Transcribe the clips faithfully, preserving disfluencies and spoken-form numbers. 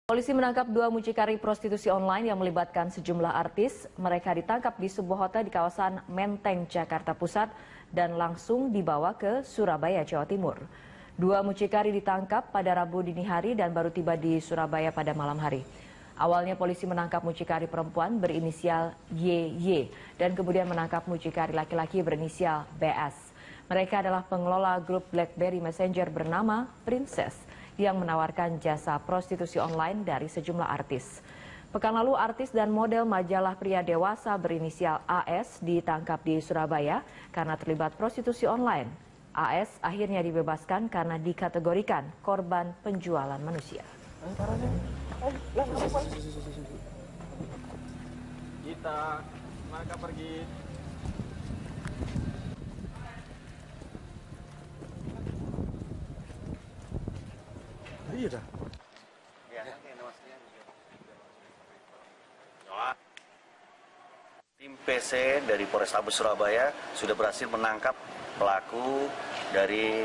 Polisi menangkap dua mucikari prostitusi online yang melibatkan sejumlah artis. Mereka ditangkap di sebuah hotel di kawasan Menteng, Jakarta Pusat dan langsung dibawa ke Surabaya, Jawa Timur. Dua mucikari ditangkap pada Rabu dini hari dan baru tiba di Surabaya pada malam hari. Awalnya polisi menangkap mucikari perempuan berinisial Y Y dan kemudian menangkap mucikari laki-laki berinisial B S. Mereka adalah pengelola grup BlackBerry Messenger bernama Princess yang menawarkan jasa prostitusi online dari sejumlah artis. Pekan lalu artis dan model majalah pria dewasa berinisial A S ditangkap di Surabaya karena terlibat prostitusi online. A S akhirnya dibebaskan karena dikategorikan korban penjualan manusia. Kita mereka pergi. Iya dah. Tim P C dari Polrestabes Surabaya sudah berhasil menangkap pelaku dari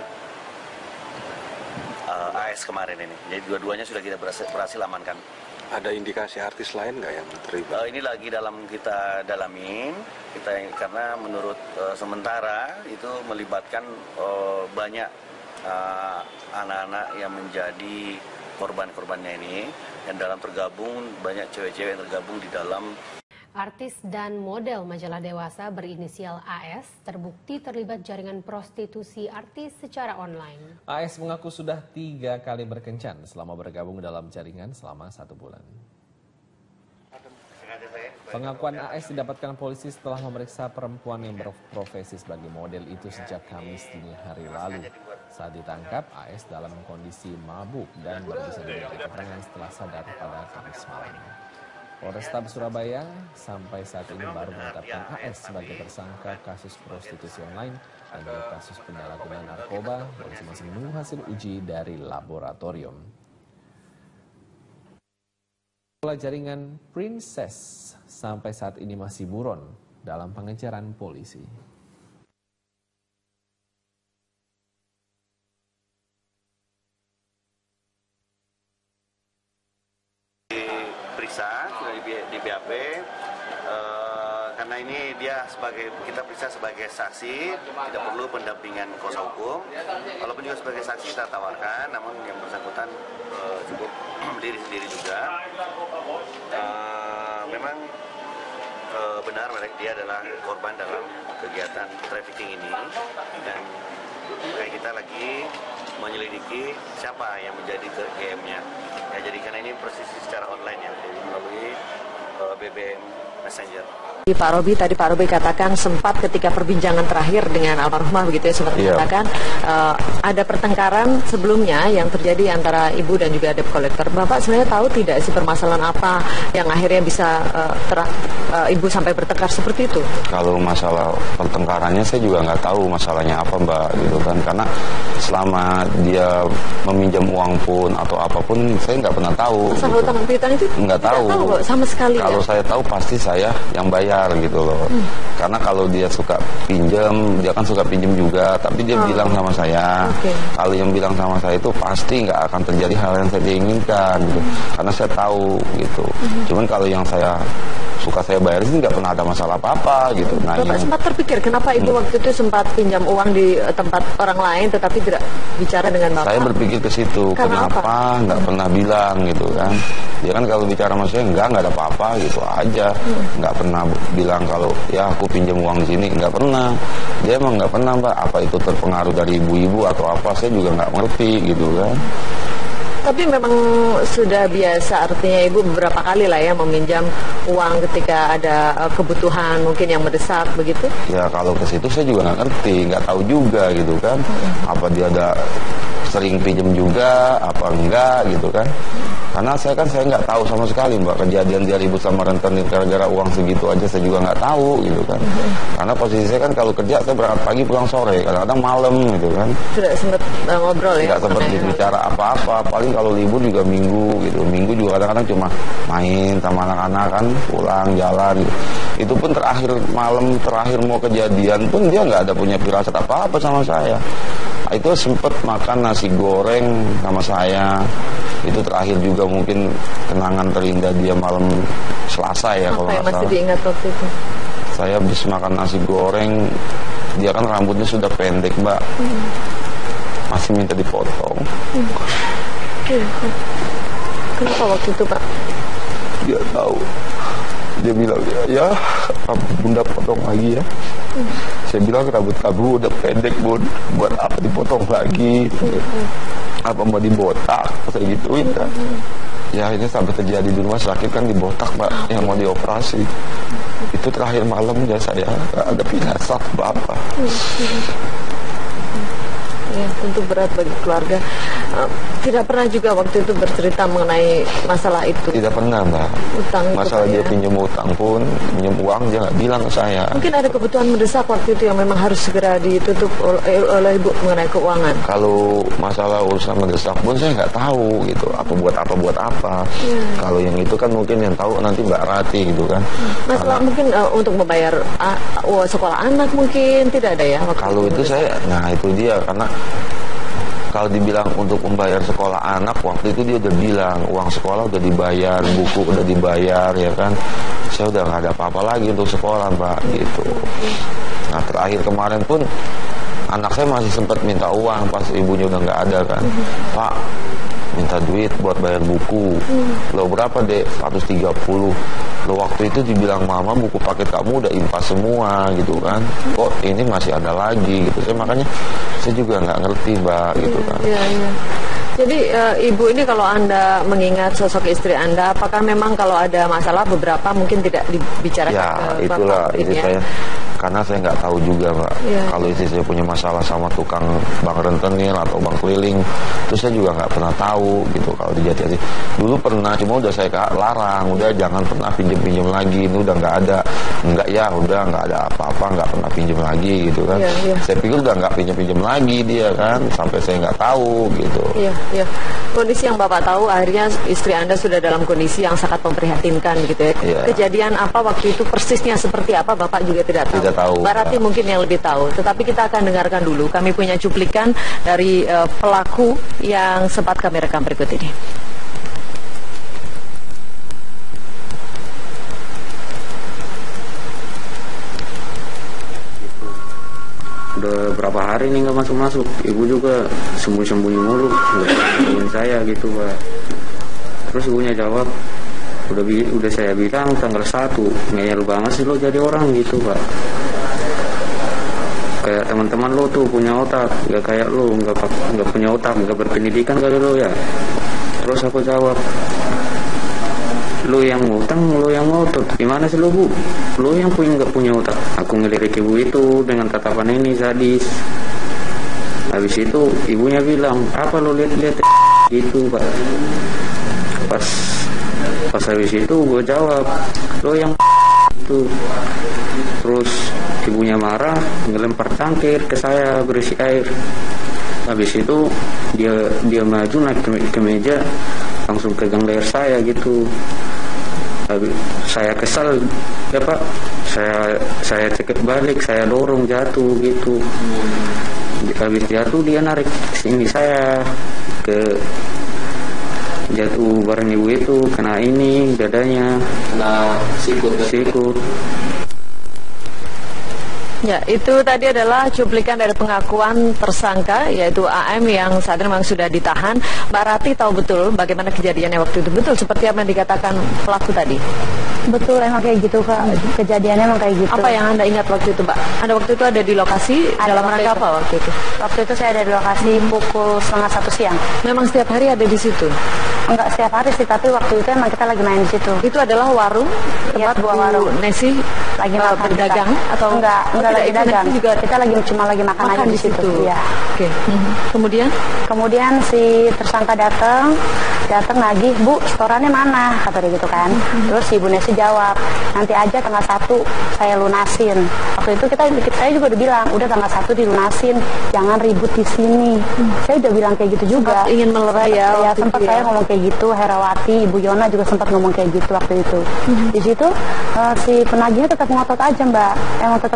uh, A S kemarin ini. Jadi dua-duanya sudah kita berhasil, berhasil amankan. Ada indikasi artis lain nggak yang terlibat? Uh, ini lagi dalam kita dalamin, kita karena menurut uh, sementara itu melibatkan uh, banyak anak-anak uh, yang menjadi korban-korbannya ini, dan dalam tergabung banyak cewek-cewek yang tergabung di dalam. Artis dan model majalah dewasa berinisial A S terbukti terlibat jaringan prostitusi artis secara online. A S mengaku sudah tiga kali berkencan selama bergabung dalam jaringan selama satu bulan. Pengakuan A S didapatkan polisi setelah memeriksa perempuan yang berprofesi sebagai model itu sejak Kamis dini hari lalu. Saat ditangkap, A S dalam kondisi mabuk dan baru bisa diminta keterangan setelah sadar pada Kamis malam. Polrestabes Surabaya sampai saat ini baru menetapkan A S sebagai tersangka kasus prostitusi online dan juga kasus penyalahgunaan narkoba yang masing-masing menunggu hasil uji dari laboratorium. Jaringan Princess sampai saat ini masih buron dalam pengejaran polisi. Diperiksa sudah di, di B A P uh, karena ini dia sebagai kita periksa sebagai saksi, tidak perlu pendampingan kuasa hukum. Walaupun juga sebagai saksi kita tawarkan, namun yang bersangkutan uh, cukup berdiri sendiri juga. Uh, memang uh, benar mereka dia adalah korban dalam kegiatan trafficking ini, dan kayak kita lagi menyelidiki siapa yang menjadi G M-nya. Ya, jadi karena ini prostitusi secara online ya, melalui uh, B B M Messenger. Pak Robi, tadi Pak Robi katakan sempat ketika perbincangan terakhir dengan almarhumah begitu ya, sempat yeah. mengatakan uh, ada pertengkaran sebelumnya yang terjadi antara ibu dan juga debt collector. Bapak sebenarnya tahu tidak sih permasalahan apa yang akhirnya bisa uh, ter, uh, ibu sampai bertengkar seperti itu? Kalau masalah pertengkarannya saya juga nggak tahu masalahnya apa, Mbak, gitu kan, karena selama dia meminjam uang pun atau apapun saya nggak pernah tahu. Masalah gitu. utang piutang itu nggak tahu. tahu kok, sama sekali. Kalau ya? Saya tahu pasti saya yang bayar gitu loh. Hmm. Karena kalau dia suka pinjam, dia kan suka pinjam juga, tapi dia oh. bilang sama saya, okay. Kalau yang bilang sama saya itu pasti nggak akan terjadi hal yang saya inginkan, gitu. Hmm. Karena saya tahu gitu. Hmm. Cuman kalau yang saya suka saya bayar itu nggak pernah ada masalah apa-apa gitu. Nah, Bapak yang... sempat terpikir kenapa ibu hmm. waktu itu sempat pinjam uang di tempat orang lain, tetapi tidak bicara dengan Bapak? Saya berpikir ke situ, Karena kenapa nggak hmm. pernah bilang gitu kan? Dia kan kalau bicara sama saya enggak, nggak ada apa-apa gitu aja, nggak hmm. pernah bilang kalau ya aku pinjam uang di sini, nggak pernah. Dia emang nggak pernah, Mbak. Apa itu terpengaruh dari ibu-ibu atau apa? Saya juga nggak ngerti gitu kan. Tapi memang sudah biasa, artinya ibu beberapa kali lah ya meminjam uang ketika ada kebutuhan mungkin yang mendesak begitu? Ya kalau ke situ saya juga nggak ngerti, nggak tahu juga gitu kan. Hmm. Apa dia ada sering pinjam juga, apa enggak gitu kan. Karena saya kan saya nggak tahu sama sekali, Mbak, kejadian dia ribut sama rentenir gara-gara uang segitu aja saya juga nggak tahu gitu kan. Hmm. Karena posisi saya kan kalau kerja saya berangkat pagi pulang sore, kadang-kadang malam gitu kan. Tidak sempat uh, ngobrol ya? Tidak sempat bicara apa-apa, paling kalau libur juga minggu gitu. Minggu juga kadang-kadang cuma main sama anak-anak kan, pulang jalan gitu. Itu pun terakhir malam terakhir mau kejadian pun dia nggak ada punya firasat apa-apa sama saya. Itu sempet makan nasi goreng sama saya. Itu terakhir juga mungkin kenangan terindah dia malam Selasa ya kalau Apa yang nggak masih salah. diingat waktu itu? Saya habis makan nasi goreng, dia kan rambutnya sudah pendek, Mbak. Hmm. Masih minta dipotong. Hmm. Iya. Kenapa waktu itu, Pak? Dia tahu. Dia bilang, ya Bunda potong lagi ya. Hmm. Saya bilang rambut kamu udah pendek, Bun. Buat apa dipotong lagi? Hmm. Apa mau dibotak? Saya gituin kan. Hmm. Ya ini sampai terjadi di rumah sakit kan dibotak, Pak, yang mau dioperasi. Itu terakhir malamnya saya ada firasat Bapak. Ya, tentu berat bagi keluarga. Uh, tidak pernah juga waktu itu bercerita mengenai masalah itu. Tidak pernah, Mbak. Utang itu, masalah Pak, dia ya? pinjam utang pun, pinjam uang dia nggak bilang ke saya. Mungkin ada kebutuhan mendesak waktu itu yang memang harus segera ditutup oleh, oleh Ibu mengenai keuangan. Kalau masalah urusan mendesak pun saya nggak tahu gitu. Apa buat apa buat apa. Ya. Kalau yang itu kan mungkin yang tahu nanti Mbak Rati gitu kan. Masalah Karena, mungkin uh, untuk membayar uh, uh, sekolah anak mungkin tidak ada ya. Kalau itu, itu saya, nah itu dia karena. Kalau dibilang untuk membayar sekolah anak, waktu itu dia udah bilang uang sekolah udah dibayar, buku udah dibayar, ya kan. Saya udah nggak ada apa-apa lagi untuk sekolah, Mbak, gitu. Nah terakhir kemarin pun anak saya masih sempat minta uang pas ibunya udah nggak ada kan. Pak, minta duit buat bayar buku. Lo berapa deh? seratus tiga puluh. Lo waktu itu dibilang mama buku paket kamu udah impas semua gitu kan. Kok ini masih ada lagi gitu. Saya makanya saya juga nggak ngerti, Mbak, gitu kan. Iya, iya. Jadi uh, Ibu ini kalau Anda mengingat sosok istri Anda, apakah memang kalau ada masalah beberapa mungkin tidak dibicarakan ya, ke Bapak? itulah ini ya? saya karena saya nggak tahu juga, Mbak. Ya, kalau istri saya punya masalah sama tukang bank rentenir atau bank keliling, itu saya juga nggak pernah tahu gitu. Kalau di Jati Asih dulu pernah, cuma udah saya larang, udah jangan pernah pinjam-pinjam lagi. Ini udah nggak ada, nggak ya, udah nggak ada apa-apa, nggak pernah pinjam lagi gitu kan. Ya, ya. Saya pikir udah nggak pinjam-pinjam lagi dia kan, sampai saya nggak tahu gitu. Iya, iya. Kondisi yang Bapak tahu, akhirnya istri Anda sudah dalam kondisi yang sangat memprihatinkan gitu ya. Ya. Kejadian apa waktu itu persisnya seperti apa Bapak juga tidak tahu. Tidak tahu. Mbak Rati ya. Mungkin yang lebih tahu. Tetapi kita akan dengarkan dulu. Kami punya cuplikan dari uh, pelaku yang sempat kami rekam berikut ini. Udah berapa hari nih nggak masuk-masuk, ibu juga sembunyi-sembunyi mulu, ngomongin saya gitu, Pak. Terus ibunya jawab, udah udah saya bilang tanggal satu, ngeyel banget sih lo jadi orang gitu, Pak. Kayak teman-teman lo tuh punya otak, nggak kayak lo, nggak nggak punya otak, nggak berpendidikan kali lo ya. Terus aku jawab, lo yang ngutang, lo yang ngotot, gimana sih lo, Bu? Lo yang punya nggak punya otak. Aku ngelirik ibu itu dengan tatapan ini sadis. Habis itu ibunya bilang, apa lo lihat-lihat gitu, Pak. Pas pas habis itu gue jawab, lo yang itu. Terus ibunya marah, ngelempar cangkir ke saya berisi air. Habis itu dia dia maju naik ke, ke meja, langsung pegang leher saya gitu. Habis, saya kesal, ya Pak, saya saya cekik balik, saya dorong jatuh gitu. Habis jatuh dia narik sini saya ke jatuh bareng ibu itu, kena ini dadanya, kena sikut sikut. Ya, itu tadi adalah cuplikan dari pengakuan tersangka, yaitu A M yang saat ini memang sudah ditahan. Mbak Rati tahu betul bagaimana kejadiannya waktu itu, betul seperti apa yang dikatakan pelaku tadi? Betul, emang kayak gitu, Kak. Kejadiannya emang kayak gitu. Apa yang Anda ingat waktu itu, Mbak? Anda waktu itu ada di lokasi, ada dalam rangka apa waktu itu? Waktu itu saya ada di lokasi pukul setengah satu siang. Memang setiap hari ada di situ? Enggak setiap hari sih, tapi waktu itu emang kita lagi main di situ. Itu adalah warung tempat ya, warung. Nesi lagi uh, makan berdagang kita. Atau enggak, enggak lagi dagang. Juga kita lagi cuma lagi makan, makan aja di situ. Ya. Oke. Okay. Mm-hmm. Kemudian? Kemudian si tersangka datang, datang nagih, Bu, setorannya mana? Kata dia gitu kan. Mm-hmm. Terus si Ibu Nesi jawab, nanti aja tanggal satu saya lunasin. Waktu itu kita, saya juga udah bilang, udah tanggal satu dilunasin, jangan ribut di sini. Mm. Saya udah bilang kayak gitu juga. Sempat ingin melerai ya? Ya, sempat saya ya. ngomong kayak gitu. Herawati, Ibu Yona juga sempat ngomong kayak gitu waktu itu. Mm-hmm. Di situ uh, si penagihnya tetap ngotot aja, Mbak. Emang tetap ngotot.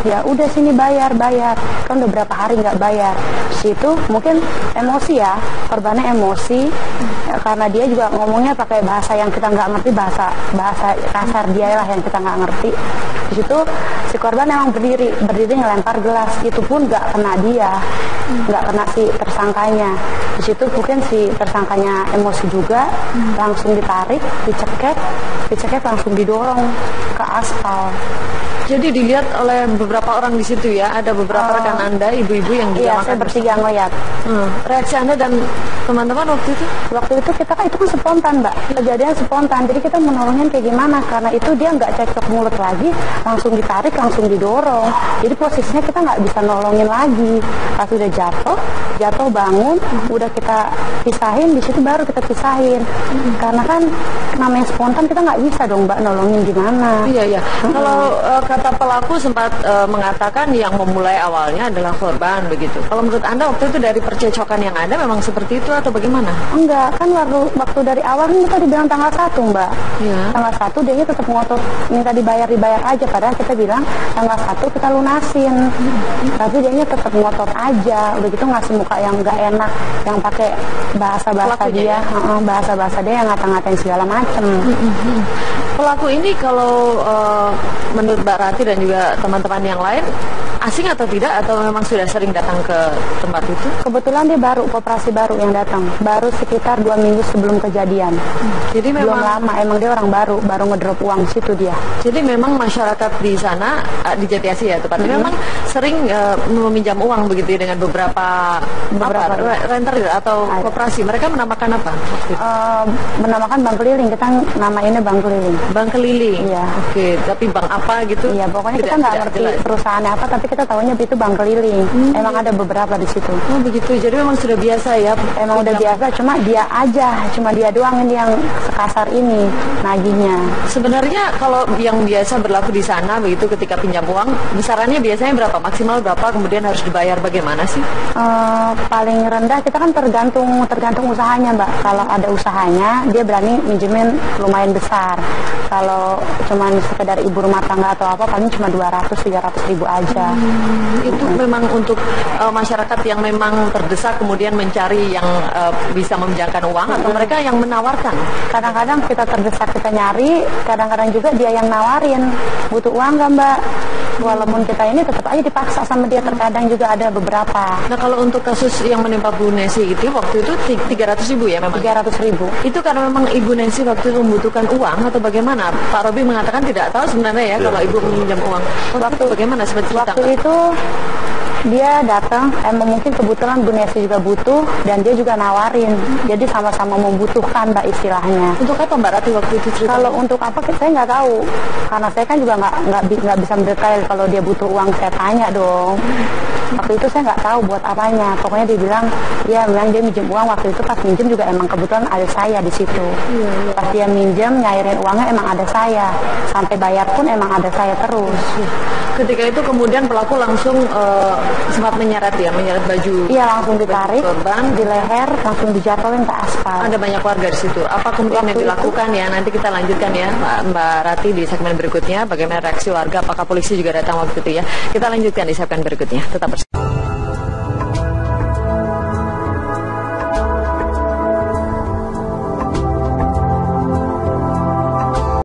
dia, udah sini bayar, bayar. Kan udah berapa hari nggak bayar. Situ mungkin emosi ya, korbannya emosi ya, karena dia juga ngomongnya pakai bahasa yang kita nggak ngerti, bahasa bahasa kasar dia lah yang kita nggak ngerti. Di situ si korban emang berdiri, berdiri ngelempar gelas, itu pun nggak kena dia, nggak kena si tersangkanya. Di situ mungkin si tersangkanya emosi juga, langsung ditarik, dicekek, dicekek langsung didorong ke aspal. Jadi dilihat oleh beberapa orang di situ ya, ada beberapa uh, rekan Anda, ibu-ibu yang juga iya, makan. Saya bertiga ngeliat. Hmm. Reaksi Anda dan teman-teman waktu itu? Waktu itu kita kan itu kan spontan, Mbak. Kejadian spontan. Jadi kita menolongnya kayak gimana? Karena itu dia nggak cocok mulut lagi, langsung ditarik, langsung didorong. Jadi posisinya kita nggak bisa nolongin lagi. Pas udah jatuh, jatuh bangun, udah kita pisahin, di situ baru kita pisahin. Hmm. Karena kan namanya spontan kita nggak bisa dong, Mbak, nolongin gimana? Iya, iya. Hmm. Kalau uh, kata pelaku sempat uh, mengatakan yang memulai awalnya adalah korban begitu. Kalau menurut Anda waktu itu dari percecokan yang ada memang seperti itu atau bagaimana? Enggak, kan waktu, waktu dari awal kan kita dibilang tanggal satu, Mbak. Ya. Tanggal satu dia tetap ngotot minta dibayar-dibayar aja, padahal kita bilang tanggal satu kita lunasin. Hmm. Tapi dia tetap ngotot aja, udah gitu ngasih muka yang enggak enak, yang pakai bahasa-bahasa dia, ya? bahasa-bahasa dia yang ngata-ngatain segala macem. Hmm. Pelaku ini kalau uh, menurut Mbak Rati dan juga teman-teman yang lain asing atau tidak, atau memang sudah sering datang ke tempat itu? Kebetulan dia baru, koperasi baru yang datang, baru sekitar dua minggu sebelum kejadian. Hmm. Jadi memang belum lama, emang dia orang baru, baru ngedrop uang di situ dia. Jadi memang masyarakat di sana, di Jatiasi ya tepatnya, hmm. memang sering uh, meminjam uang begitu ya, dengan beberapa, beberapa apa, renter atau ada. Koperasi. Mereka menamakan apa? Uh, menamakan bank keliling, kita namainnya bank keliling. Bank keliling? Iya. Oke, tapi bank apa gitu? Iya, pokoknya tidak, kita nggak ngerti jelas perusahaannya apa, tapi kita tahunya itu bank keliling. Hmm. Emang ada beberapa di situ. Oh begitu, jadi memang sudah biasa ya? Emang udah biasa, cuma dia aja, cuma dia doang ini yang sekasar ini nagihnya. Sebenarnya kalau yang biasa berlaku di sana begitu, ketika pinjam uang, besarannya biasanya berapa? Maksimal berapa? Kemudian harus dibayar bagaimana sih? Uh, paling rendah kita kan tergantung tergantung usahanya, Mbak. Kalau ada usahanya, dia berani minjemin lumayan besar. Kalau cuma sekedar ibu rumah tangga atau apa, paling cuma dua ratus tiga ratus ribu aja. Hmm, itu hmm. memang untuk uh, masyarakat yang memang terdesak kemudian mencari yang uh, bisa meminjamkan uang, hmm. atau mereka yang menawarkan? Kadang-kadang kita terdesak kita nyari, kadang-kadang juga dia yang nawarin. Butuh uang nggak, Mbak? Walaupun kita ini tetap aja dipaksa sama dia, terkadang juga ada beberapa. Nah kalau untuk kasus yang menimpa Bu Nesi itu waktu itu tiga ratus ribu ya memang? tiga ratus ribu. Itu karena memang Ibu Nesi waktu itu membutuhkan uang atau bagaimana? Pak Robi mengatakan tidak tahu sebenarnya ya, ya. Kalau Ibu meminjam uang. Waktu, bagaimana? Seperti waktu itu dia datang, emang mungkin kebetulan Bu Nesi juga butuh dan dia juga nawarin, jadi sama-sama membutuhkan, Mbak, istilahnya. Untuk apa, Mbak Rati, waktu itu cerita? Kalau untuk apa saya nggak tahu, karena saya kan juga nggak nggak nggak bisa mendetail. Kalau dia butuh uang saya tanya dong. Waktu itu saya nggak tahu buat apanya, pokoknya dia bilang ya memang dia minjem uang. Waktu itu pas minjem juga emang kebetulan ada saya di situ. Iya, iya. Pas dia minjem nyairin uangnya emang ada saya, sampai bayar pun emang ada saya terus. Ketika itu kemudian pelaku langsung uh, sempat menyeret ya, menyeret baju. Iya, langsung ditarik korban di leher, langsung dijatuhin ke aspal. Ada banyak warga di situ. Apa kemudian waktu yang dilakukan itu, ya? Nanti kita lanjutkan ya, Mbak Rati, di segmen berikutnya. Bagaimana reaksi warga? Apakah polisi juga datang waktu itu ya? Kita lanjutkan di segmen berikutnya. Tetap bersama.